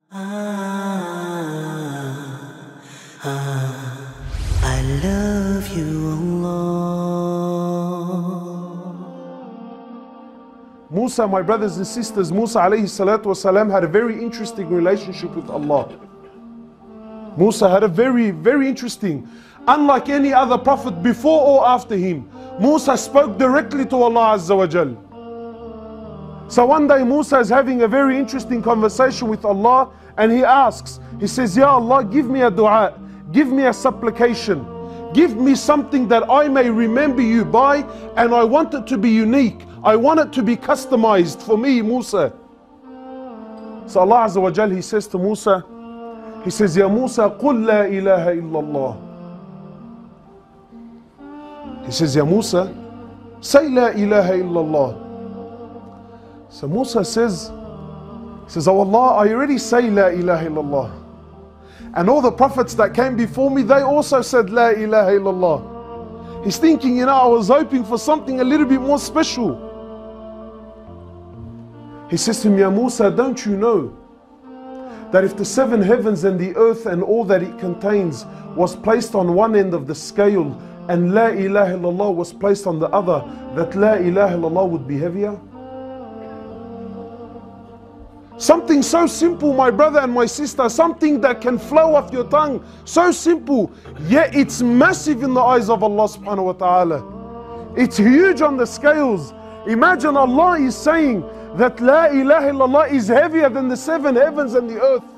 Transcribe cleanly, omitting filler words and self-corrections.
I love you, Allah. Musa, my brothers and sisters, Musa alayhi salatu wasalam had a very interesting relationship with Allah. Musa had a very, very interesting, unlike any other prophet before or after him, Musa spoke directly to Allah Azza wa Jal. So one day Musa is having a very interesting conversation with Allah, and he asks, he says, Ya Allah, give me a dua, give me a supplication, give me something that I may remember you by, and I want it to be unique, I want it to be customized for me, Musa. So Allah Azza wa Jal, he says to Musa, he says, Ya Musa, qul la ilaha illallah. He says, Ya Musa, say la ilaha illallah. So Musa says, oh Allah, I already say la ilaha illallah. And all the prophets that came before me, they also said la ilaha illallah. He's thinking, I was hoping for something a little bit more special. He says to me, Ya Musa, don't you know that if the seven heavens and the earth and all that it contains was placed on one end of the scale and la ilaha illallah was placed on the other, that la ilaha illallah would be heavier? Something so simple, my brother and my sister, something that can flow off your tongue, so simple, yet it's massive in the eyes of Allah subhanahu wa ta'ala. It's huge on the scales. Imagine Allah is saying that la ilaha illallah is heavier than the seven heavens and the earth.